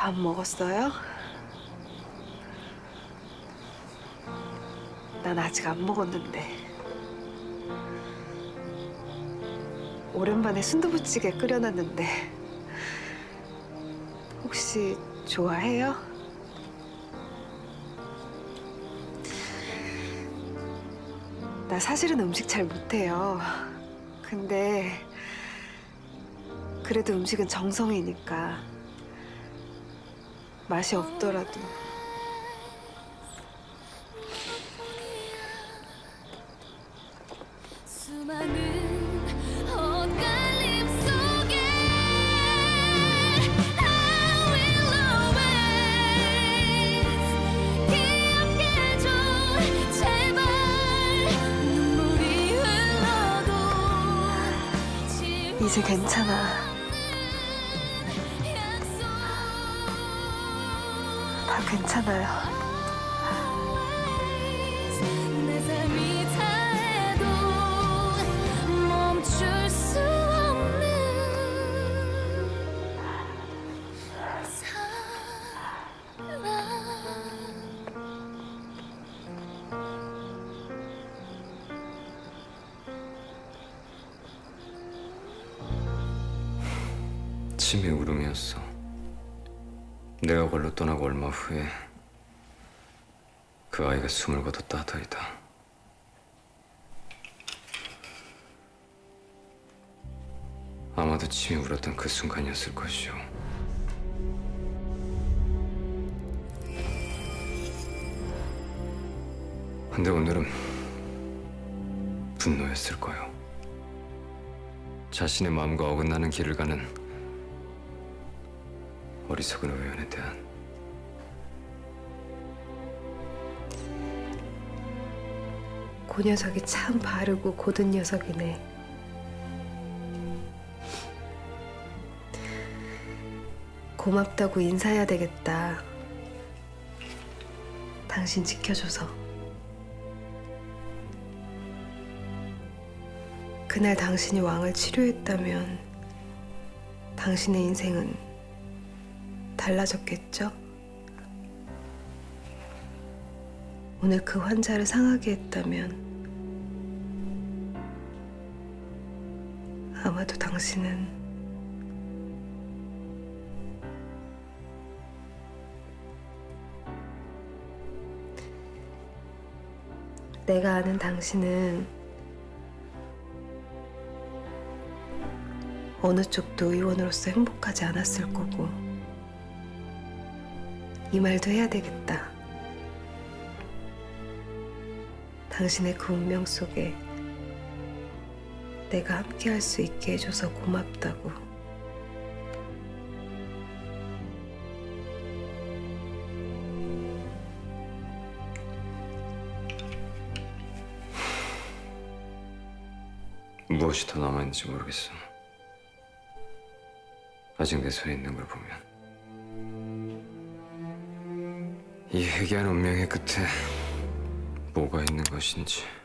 밥 먹었어요? 난 아직 안 먹었는데. 오랜만에 순두부찌개 끓여놨는데 혹시 좋아해요? 나 사실은 음식 잘 못해요. 근데 그래도 음식은 정성이니까 맛이 없더라도 수많은 엇갈림 속에 I will always 기억해줘 제발 눈물이 흘러도 이제 괜찮아. 다 괜찮아요. 내 삶이 다해도 멈출 수 없는 사랑. 침이 울음이었어. 내가 걸로 떠나고 얼마 후에 그 아이가 숨을 거뒀다 하더이다. 아마도 침이 울었던 그 순간이었을 것이오. 근데 오늘은 분노였을 거요. 자신의 마음과 어긋나는 길을 가는 어리석은 의원에 대한. 그 녀석이 참 바르고 고든 녀석이네. 고맙다고 인사해야 되겠다. 당신 지켜줘서. 그날 당신이 왕을 치료했다면 당신의 인생은 달라졌겠죠? 오늘 그 환자를 상하게 했다면 아마도 당신은 내가 아는 당신은 어느 쪽도 의원으로서 행복하지 않았을 거고 이 말도 해야 되겠다. 당신의 그 운명 속에 내가 함께 할 수 있게 해줘서 고맙다고. 무엇이 더 남아있는지 모르겠어. 아직 내 손에 있는 걸 보면 이 회개한 운명의 끝에 뭐가 있는 것인지.